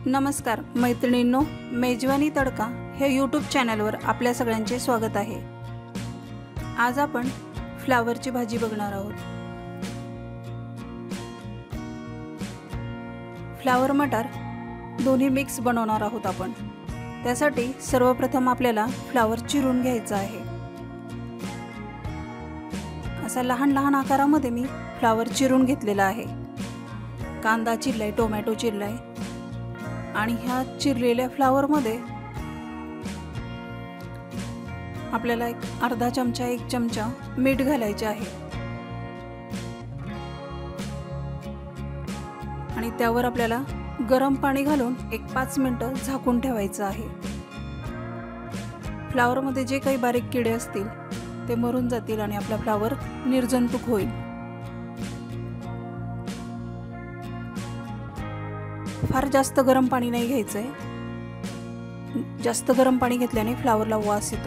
नमस्कार मैत्रिणींनो, मेजवानी तडका हे यूट्यूब चॅनलवर आपल्या सगळ्यांचे स्वागत आहे। आज आपण फ्लावरची भाजी बघणार आहोत। फ्लावर मटार दोन्ही मिक्स बनवणार आहोत आपण। त्यासाठी सर्वप्रथम आपल्याला फ्लावर चिरून घ्यायचा आहे। असा लहान लहान आकारामध्ये मी फ्लावर चिरून घेतलेला आहे। कांदा चिरलाय, टोमॅटो चिरलाय आणि ह्या चिरलेल्या फ्लावर मध्ये आपल्याला अर्धा चमचा 1 चमचा मीठ घालायचे आहे आणि त्यावर आपल्याला गरम पाणी घालून 5 मिनिटे झाकून ठेवायचं आहे। फ्लावर मध्ये जे काही बारीक किडे असतील ते मरून जातील आणि आपला फ्लावर निर्जंतुक होईल। फार जास्त गरम पाणी नाही घ्यायचंय, जास्त गरम पाणी घेतल्याने फ्लावरला वास येतो।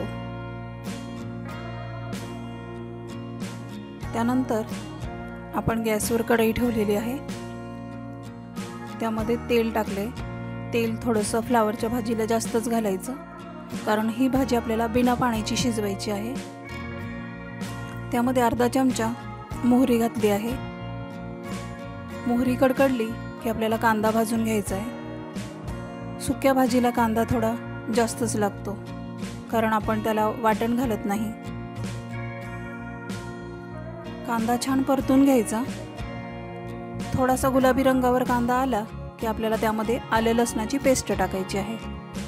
त्यानंतर आपण गॅसवर कढई ठेवलेली आहे, त्यामध्ये तेल टाकले। तेल थोडंसं फ्लावरच्या भाजीला जास्तच घालायचं, कारण ही भाजी आपल्याला बिना पाण्याची शिजवायची आहे। त्यामध्ये अर्धा चमचा मोहरी घातली आहे। मोहरी कडकडली की आपल्याला कांदा भाजून घ्यायचा आहे। सुक्या भाजीला कांदा थोडा जास्तच लागतो, कारण आपण त्याला वाटण घालत नाही। कांदा छान परतून घ्यायचा। थोडासा गुलाबी रंगावर कांदा आला की आपल्याला त्यामध्ये आले लसणाची पेस्ट टाकायची आहे।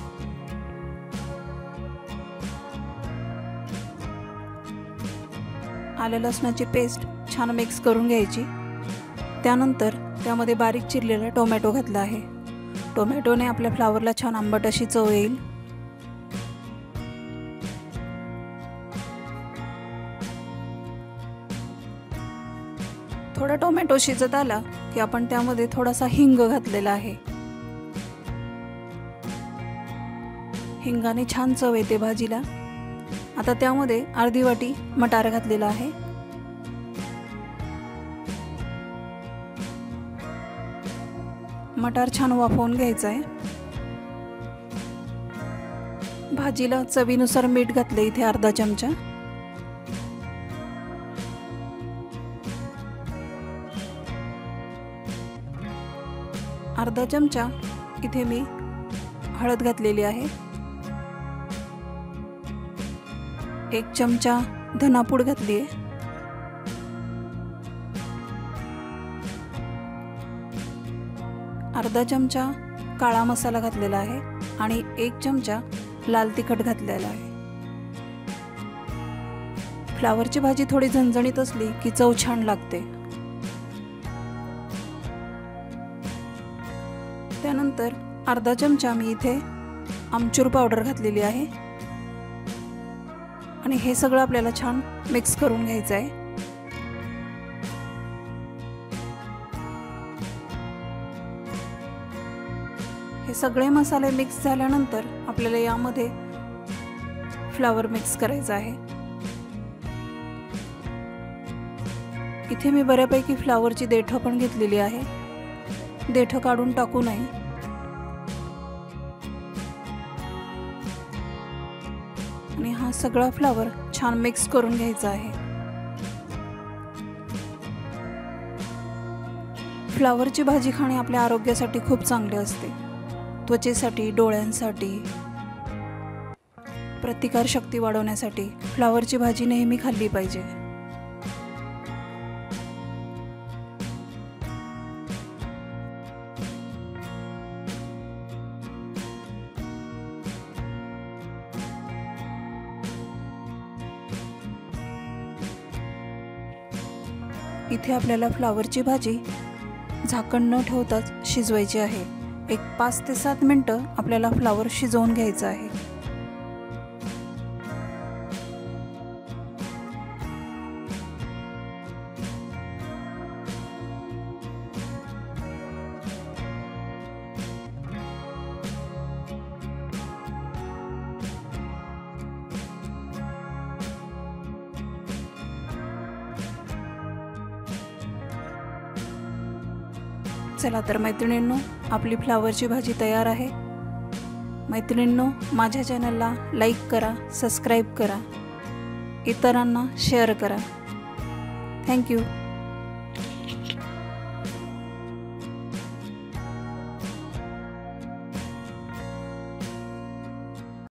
आले लसणाची पेस्ट छान मिक्स करून घ्यायची। त्यानंतर त्यामध्ये बारीक चिरलेला टोमॅटो घातला आहे। टोमॅटोने आपल्या फ्लावरला छान आंबट अशी चव येईल। थोडा टोमॅटो शिजत आला की आपण त्यामध्ये थोडासा हिंग घातलेला आहे। हिंगाने छान चव येते भाजीला। आता त्यामध्ये अर्धी वाटी मटार घातलेला आहे। मटार छान वाफवून घ्यायचा आहे। भाजीला चवीनुसार मीठ घातले इथे अर्धा चमचा। अर्धा चमचा इथे मी हळद घातलेली आहे। 1 चमचा धनापूड घातली आहे। अर्धा चमचा काळा मसाला घातलेला आहे आणि 1 चमचा लाल तिखट घातलेला आहे। फ्लावरची भाजी थोडी झणझणीत असली की चव छान लागते। त्यानंतर अर्धा चमचा मी इथे आमचूर पावडर घातलेली आहे आणि हे सगळं आपल्याला छान मिक्स करून घ्यायचं आहे। हे सगळे मसाले मिक्स झाल्यानंतर आपल्याला यामध्ये फ्लावर मिक्स करायचा आहे। इथे मी बऱ्यापैकी फ्लावरची देठ पण घेतलेली आहे। देठ काढून टाकू नये। आणि हा सगळा फ्लावर छान मिक्स करून घ्यायचा आहे। फ्लावरची भाजी खाणे आपल्या आरोग्यासाठी खूप चांगले असते। त्वचेसाठी, डोळ्यांसाठी, प्रतिकार शक्ती वाढवण्यासाठी फ्लावरची भाजी नेहमी खाल्ली पाहिजे। इथे आपल्याला फ्लावरची भाजी झाकण न ठेवताच शिजवायची आहे। 5 ते 7 मिनिटं आपल्याला फ्लावर शिजवून घ्यायचं आहे। चला तर मैत्रिणींनो, आपली फ्लावरची भाजी तयार आहे। मैत्रिणींनो, माझ्या चॅनलला लाईक करा, सबस्क्राईब करा, इतरांना शेअर करा। थँक्यू।